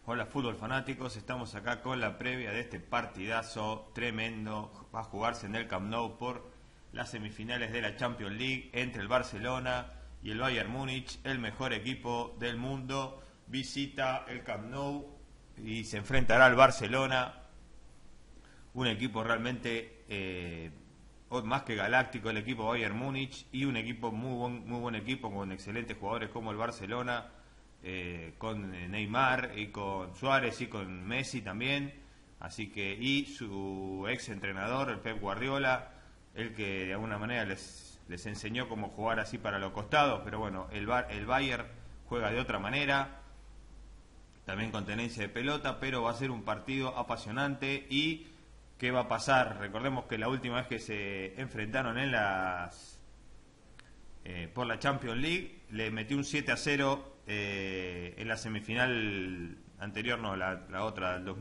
Hola fútbol fanáticos, estamos acá con la previa de este partidazo tremendo. Va a jugarse en el Camp Nou por las semifinales de la Champions League entre el Barcelona y el Bayern Múnich. El mejor equipo del mundo visita el Camp Nou y se enfrentará al Barcelona, un equipo realmente más que galáctico, el equipo Bayern Múnich, y un equipo muy buen equipo con excelentes jugadores como el Barcelona, con Neymar y con Suárez y con Messi también. Así que, y su ex entrenador, el Pep Guardiola, el que de alguna manera les enseñó cómo jugar así para los costados. Pero bueno, el Bayern juega de otra manera, también con tenencia de pelota, pero va a ser un partido apasionante. ¿Y qué va a pasar? Recordemos que la última vez que se enfrentaron en por la Champions League, le metió un 7-0 en la semifinal anterior, no, la otra, el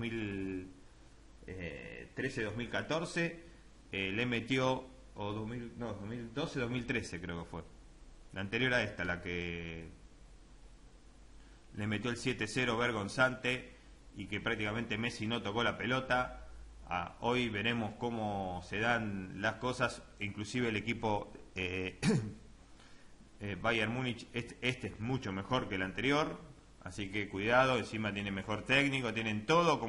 2013-2014, le metió, o 2012-2013 creo que fue. La anterior a esta, la que le metió el 7-0 vergonzante y que prácticamente Messi no tocó la pelota. Hoy veremos cómo se dan las cosas, inclusive el equipo Bayern Múnich, este es mucho mejor que el anterior, así que cuidado, encima tiene mejor técnico, tienen todo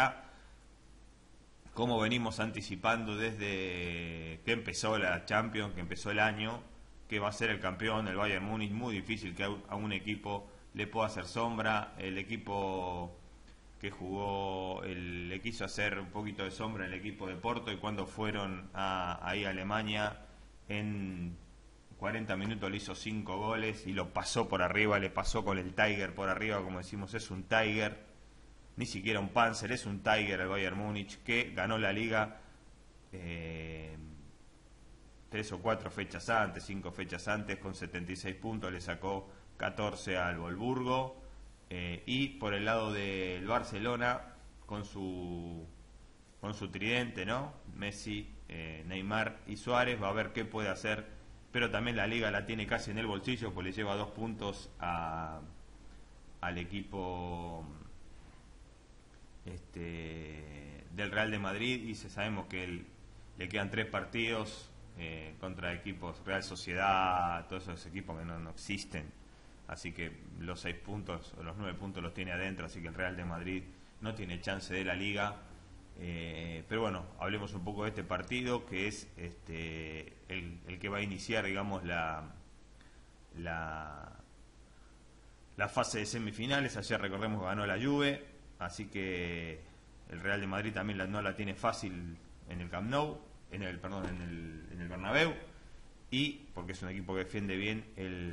como venimos anticipando desde que empezó la Champions, que empezó el año, que va a ser el campeón, el Bayern Múnich. Muy difícil que a un equipo le pueda hacer sombra. El equipo que jugó, le quiso hacer un poquito de sombra el equipo de Porto, y cuando fueron ahí a Alemania, en 40 minutos le hizo 5 goles y lo pasó por arriba, le pasó con el Tiger por arriba, como decimos, es un Tiger, ni siquiera un Panzer, es un Tiger el Bayern Múnich, que ganó la Liga 3 o 4 fechas antes, 5 fechas antes, con 76 puntos, le sacó 14 al Wolfsburgo. Y por el lado del Barcelona, con su tridente, ¿no? Messi, Neymar y Suárez, va a ver qué puede hacer, pero también la Liga la tiene casi en el bolsillo, pues le lleva 2 puntos al equipo del Real de Madrid, y sabemos que le quedan 3 partidos contra equipos Real Sociedad, todos esos equipos que no existen. Así que los 6 puntos o los 9 puntos los tiene adentro, así que el Real de Madrid no tiene chance de la Liga. Pero bueno, hablemos un poco de este partido, que es el que va a iniciar, digamos, la fase de semifinales. Ayer, recordemos, ganó la Juve, así que el Real de Madrid también no la tiene fácil en el Camp Nou, en el Bernabéu, y porque es un equipo que defiende bien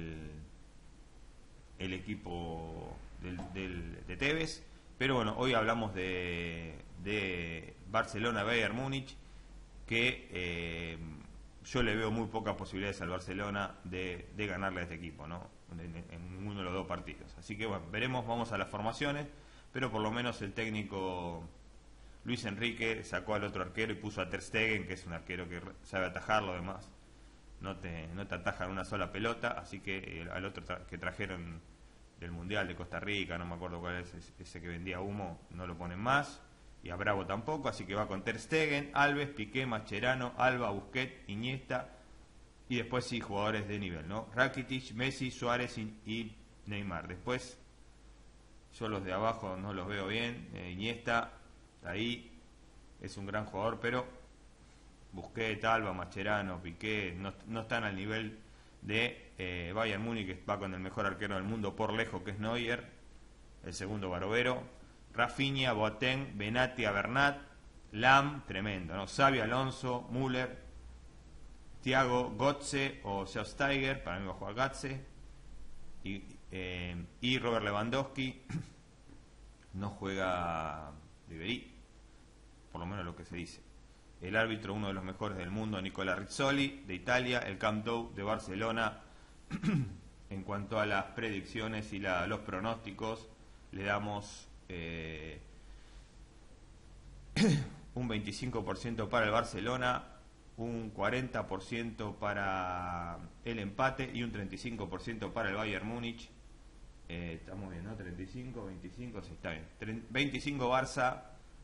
el equipo de Tevez. Pero bueno, hoy hablamos de Barcelona-Bayern Múnich, que yo le veo muy pocas posibilidades al Barcelona de ganarle a este equipo, ¿no? En ninguno de los 2 partidos. Así que bueno, veremos, vamos a las formaciones, pero por lo menos el técnico Luis Enrique sacó al otro arquero y puso a Ter Stegen, que es un arquero que sabe atajar, lo demás no te atajan una sola pelota. Así que al otro que trajeron del Mundial de Costa Rica, no me acuerdo cuál es, ese que vendía humo, no lo ponen más, y a Bravo tampoco, así que va con Ter Stegen, Alves, Piqué, Mascherano, Alba, Busquets, Iniesta, y después sí, jugadores de nivel, ¿no? Rakitic, Messi, Suárez y Neymar. Después yo los de abajo no los veo bien. Iniesta ahí es un gran jugador, pero Busquets, Alba, Mascherano, Piqué no están al nivel de Bayern Múnich, que va con el mejor arquero del mundo por lejos, que es Neuer, el segundo Barovero, Rafinha, Boateng, Benatia, Bernat, Lam, tremendo, ¿no? Xavi, Alonso, Müller, Thiago, Götze o Schweinsteiger, para mí va a jugar Götze, y Robert Lewandowski. No juega Ribery, por lo menos lo que se dice. El árbitro, uno de los mejores del mundo, Nicola Rizzoli, de Italia. El Camp Nou de Barcelona. En cuanto a las predicciones y los pronósticos, le damos un 25% para el Barcelona, un 40% para el empate y un 35% para el Bayern Múnich. Estamos bien, ¿no? 35, 25, sí, está bien. 25 Barça,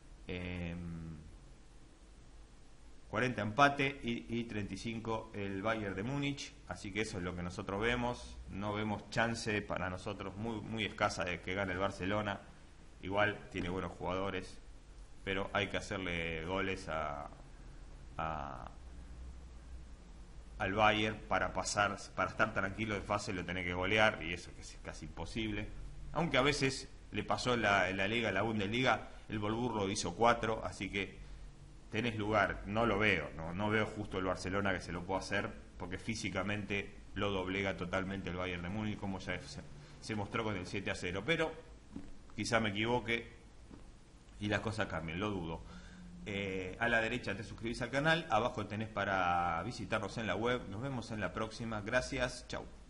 40 empate y 35 el Bayern de Múnich. Así que eso es lo que nosotros vemos. No vemos chance para nosotros, muy escasa, de que gane el Barcelona. Igual tiene buenos jugadores, pero hay que hacerle goles al Bayern para pasar, para estar tranquilo de fase lo tenés que golear, y eso que es casi imposible. Aunque a veces le pasó en la Liga, la Bundesliga, el Wolfsburgo hizo 4, así que tenés lugar. No lo veo, no veo justo el Barcelona que se lo pueda hacer, porque físicamente lo doblega totalmente el Bayern de Múnich, como ya se mostró con el 7-0, pero quizá me equivoque y las cosas cambien, lo dudo. A la derecha te suscribís al canal, abajo tenés para visitarnos en la web. Nos vemos en la próxima. Gracias, chau.